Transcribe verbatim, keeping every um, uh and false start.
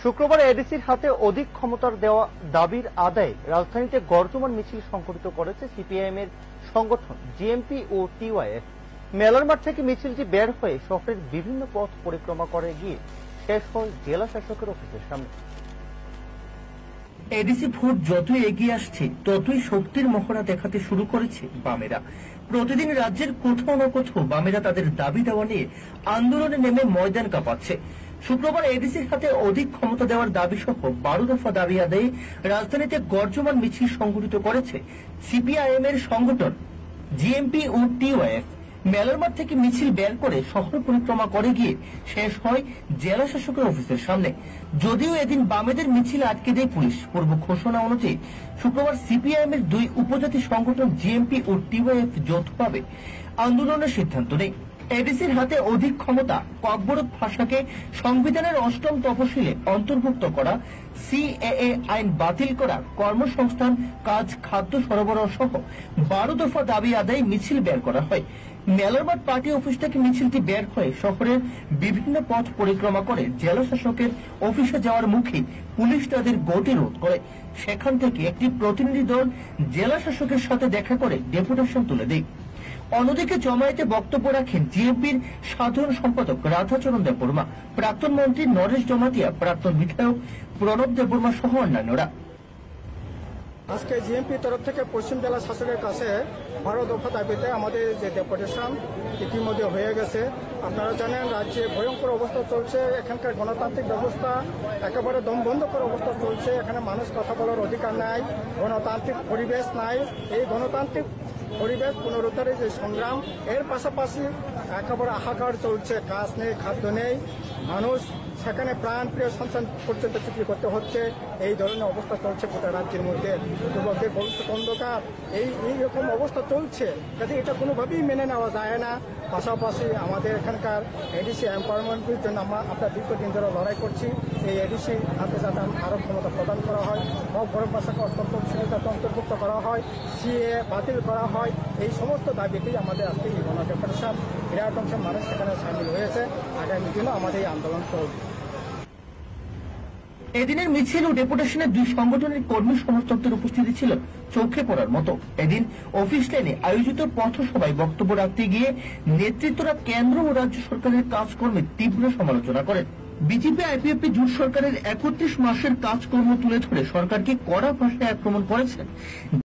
শুক্রবার এডিসির হাতে অধিক ক্ষমতার দেওয়া দাবির আদায়ে রাজধানীতে গর্জমান মিছিল সংগঠিত করেছে সিপিআইএম এর সংগঠন জিএমপি ও টিওয়াইএফ। মেলার মাঠ থেকে মিছিলটি বের হয়ে শহরের বিভিন্ন পথ পরিক্রমা করে গিয়ে শেষ হয় জেলা শাসকের অফিসের সামনে। এডিসি ভোট যতই এগিয়ে আসছে ততই শক্তির মহড়া দেখাতে শুরু করেছে বামেরা। প্রতিদিন রাজ্যের কোথাও না কোথাও বামেরা তাদের দাবি দেওয়া নিয়ে আন্দোলনে নেমে ময়দান কাঁপাচ্ছে। শুক্রবার এডিসির হাতে অধিক ক্ষমতা দেওয়ার দাবি সহ বারো দফা দাবি আদায়ে রাজধানীতে গর্জমান মিছিল সংগঠিত করেছে সিপিআইএম এর সংগঠন জিএমপি ও টিওয়াইএফ। মেলার মাঠ থেকে মিছিল বের করে শহর পরিক্রমা করে গিয়ে শেষ হয় জেলা শাসকের অফিসের সামনে। যদিও এদিন বামেদের মিছিল আটকে দেয় পুলিশ, পূর্ব ঘোষণা অনুযায়ী শুক্রবার সিপিআইএম এর দুই উপজাতি সংগঠন জিএমপি ও টিওয়াইএফ যৌথভাবে আন্দোলনের সিদ্ধান্ত নেয়। এডিসির হাতে অধিক ক্ষমতা, ককবরক ভাষাকে সংবিধানের অষ্টম তফসিলে অন্তর্ভুক্ত করা, সিএএ আইন বাতিল করা, কর্মসংস্থান, কাজ, খাদ্য সরবরাহ সহ বারো দফা দাবি আদায়ে মিছিল বের করা হয়। মেলারমাঠ পার্টি অফিস থেকে মিছিলটি বের হয়ে শহরের বিভিন্ন পথ পরিক্রমা করে জেলা শাসকের অফিসে যাওয়ার মুখে পুলিশ তাদের গতিরোধ করে। সেখান থেকে একটি প্রতিনিধি দল জেলা শাসকের সাথে দেখা করে ডেপুটেশন তুলে দেয়। অন্যদিকে জমায়েতে বক্তব্য রাখেন জিএমপির সাধারণ সম্পাদক রাধাচরণ দেববর্মা, প্রাক্তন মন্ত্রী নরেশ জমাতিয়া, প্রাক্তন বিধায়ক প্রণব দেববর্মা সহ অন্যান্যরা। আজকে জিএমপি তরফ থেকে পশ্চিম জেলা শাসকের কাছে বারো দফা দাবিতে আমাদের যে ডেপুটেশন ইতিমধ্যে হয়ে গেছে। আপনারা জানেন রাজ্যে ভয়ঙ্কর অবস্থা চলছে, এখানকার গণতান্ত্রিক ব্যবস্থা একেবারে দম বন্ধ করার অবস্থা চলছে। এখানে মানুষ কথা বলার অধিকার নাই, গণতান্ত্রিক পরিবেশ নাই। এই গণতান্ত্রিক পরিবেশ পুনরুদ্ধারের যে সংগ্রাম, এর পাশাপাশি একেবারে হাহাকার চলছে, কাজ নেই, খাদ্য নেই, মানুষ সেখানে প্রাণ প্রিয় সন্তান পর্যন্ত চুক্তি করতে হচ্ছে। এই ধরনের অবস্থা চলছে গোটা রাজ্যের মধ্যে, যুবকদের ভবিষ্যৎ অন্ধকার, এই এইরকম অবস্থা চলছে। কাজে এটা কোনোভাবেই মেনে নেওয়া যায় না। পাশাপাশি আমাদের এখানকার এডিসি এম্পাওয়ারমেন্টের জন্য আমরা আমরা দীর্ঘদিন ধরে লড়াই করছি। এই এডিসি হাতে যাতে আরও ক্ষমতা প্রদান করা হয়, বড় ভাষাকে অত্যন্ত সুবিধাতে অন্তর্ভুক্ত করা হয়, সিএ বাতিল করা হয়, এই সমস্ত দাবিতেই আমাদের আজকে এই গণ ডেপুটেশন বিরাট অংশের মানুষ সেখানে সামিল হয়েছে। আগামী দিনও আমাদের এই আন্দোলন চলবে। এদিনের মিছিল ও ডেপুটেশনের দুই সংগঠনের কর্মী সমর্থকদের উপস্থিতি ছিল চোখে পড়ার মতো। এদিন অফিস লাইনে আয়োজিত পথসভায় বক্তব্য রাখতে গিয়ে নেতৃত্বরা কেন্দ্র ও রাজ্য সরকারের কাজকর্মের তীব্র সমালোচনা করেন। বিজেপি আইপিএফটি জোট সরকারের একত্রিশ মাসের কাজকর্ম তুলে ধরে সরকারকে কড়া ভাষায় আক্রমণ করেছেন।